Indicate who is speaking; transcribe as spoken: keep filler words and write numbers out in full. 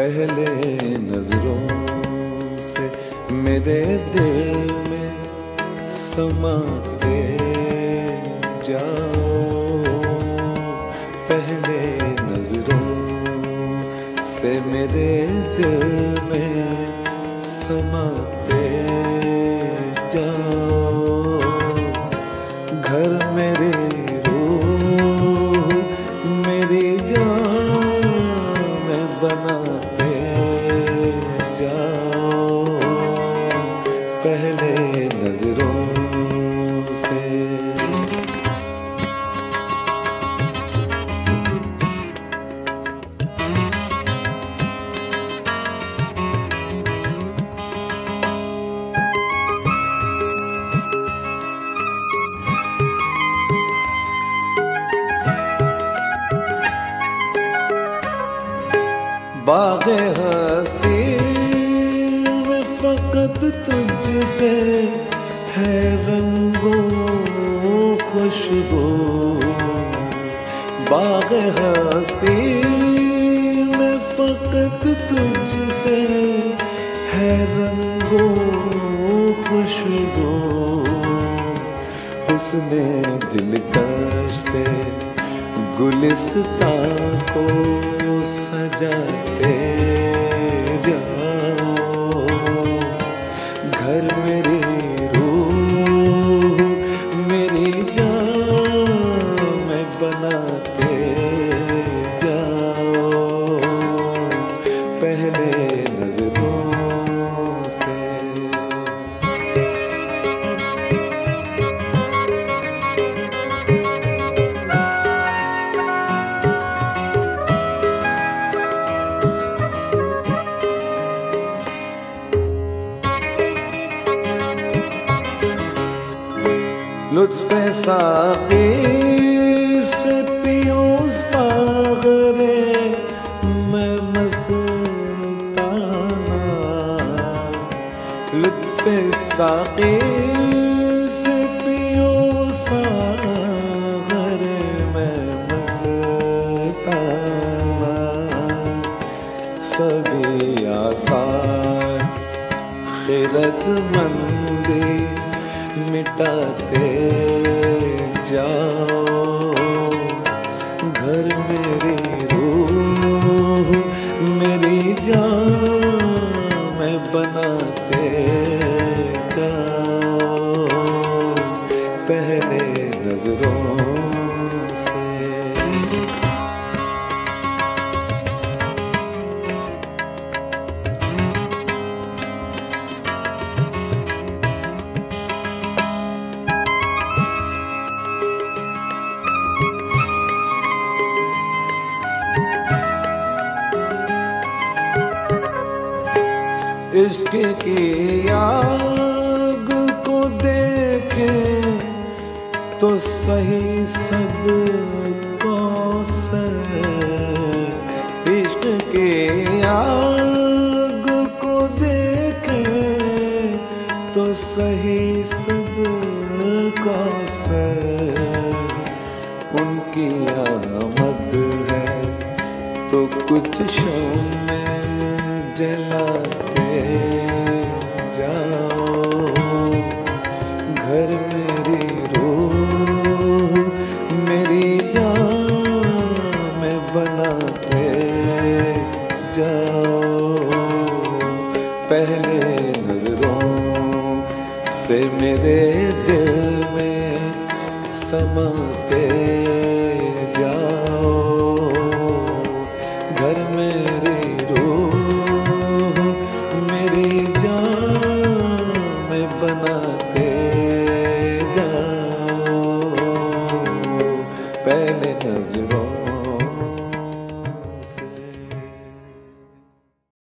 Speaker 1: पहले नजरों से मेरे दिल में समाते जाओ, पहले नजरों से मेरे दिल में समाते जाओ। घर मेरी रूह मेरी जान में बनाते जाओ, पहले नजरों से। बाग़े हस्ती में फकत तुझसे है रंगो खुशबू, बाग़े हस्ती में फकत तुझसे है रंगो खुशबू। हुस्ने दिलकश से गुलिस्तां को सजाते जाओ, घर मेरी रूह मेरी जान में बनाते जाओ, पहले नजरों से। लुत्फ़े साक़ी से पियो सागरे मैं मस्ताना, लुत्फ़े साक़ी से पियो सागरे मैं मस्ताना। सभी आसार खिरदमंदी मिटाते जाओ, घर मेरी रूह मेरी जान में बनाते जाओ, पहले नजरों से। इश्क की आग को देखे तो सही सब कौसर, इश्क की आग को देखे तो सही सब कौसर। उनकी आमद है तो कुछ शम्मे जलाते जाओ, घर मेरी रूह मेरी जान में बनाते जाओ, पहले नजरों से मेरे दिल में समाते जाओ, घर मेरी रूह मेरी जान में बना